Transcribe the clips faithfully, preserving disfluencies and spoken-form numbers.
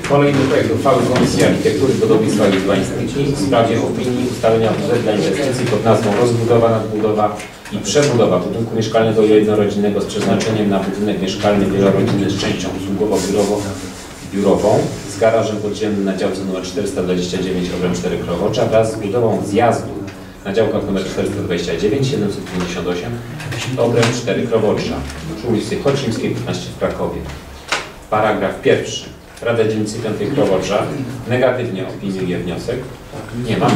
Kolejny projekt uchwały Komisji Architektury, Budownictwa i Urbanistyki w sprawie opinii ustalenia budżetu dla inwestycji pod nazwą rozbudowa, nadbudowa i przebudowa budynku mieszkalnego jednorodzinnego z przeznaczeniem na budynek mieszkalny wielorodzinny z częścią usługowo-biurową z garażem podziemnym na działce nr czterysta dwadzieścia dziewięć obręb cztery Krowocza wraz z budową zjazdu na działkach nr czterysta dwadzieścia dziewięć, siedemset pięćdziesiąt osiem obręb cztery Krowocza przy ulicy Chocimskiej piętnaście w Krakowie. Paragraf pierwszy. Rada Dzielnicy piątej Krowocza negatywnie opiniuje wniosek. Nie mamy.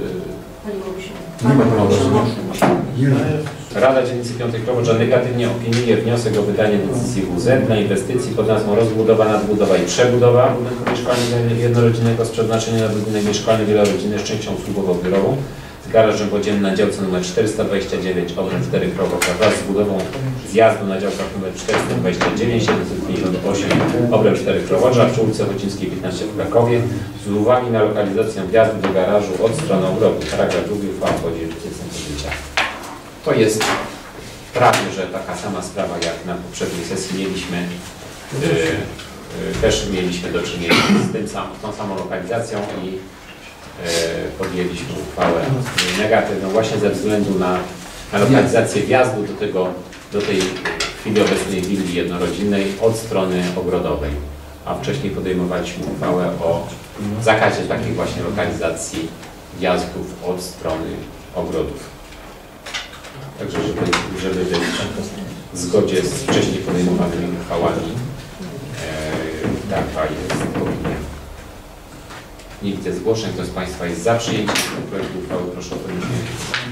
Yy, Rada Dzielnicy piątej Krowocza negatywnie opiniuje wniosek o wydanie decyzji W Z dla inwestycji pod nazwą rozbudowa, nadbudowa i przebudowa budynku mieszkalnego jednorodzinnego z przeznaczeniem na budynek mieszkalny wielorodzinny z częścią usługowo-biurową z garażem podziemnym na działce nr czterysta dwadzieścia dziewięć obręb cztery Krowocza wraz z budową zjazdu na działkach nr czterysta dwadzieścia dziewięć, siedemset pięćdziesiąt osiem obręb cztery Krowocza przy ulicy Chocimskiej piętnaście w Krakowie z uwagi na lokalizację wjazdu do garażu od strony ogrodu. Paragraf drugi uchwała wchodzi w życie. To jest prawie, że taka sama sprawa jak na poprzedniej sesji mieliśmy. Yy, yy, też mieliśmy do czynienia z tym sam, tą samą lokalizacją i podjęliśmy uchwałę negatywną właśnie ze względu na, na lokalizację wjazdu do, tego, do tej w chwili obecnej willi jednorodzinnej od strony ogrodowej, a wcześniej podejmowaliśmy uchwałę o zakazie takiej właśnie lokalizacji wjazdów od strony ogrodów. Także żeby, żeby być w zgodzie z wcześniej podejmowanymi uchwałami, e, taka jest opinia. Nie widzę zgłoszeń. Kto z Państwa jest za przyjęciem tego projektu uchwały, proszę o podniesienie.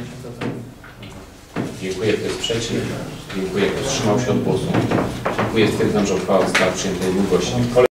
Dziękuję. Kto jest przeciw? Dziękuję. Kto wstrzymał się od głosu? Dziękuję. Stwierdzam, że uchwała została przyjęta jednogłośnie.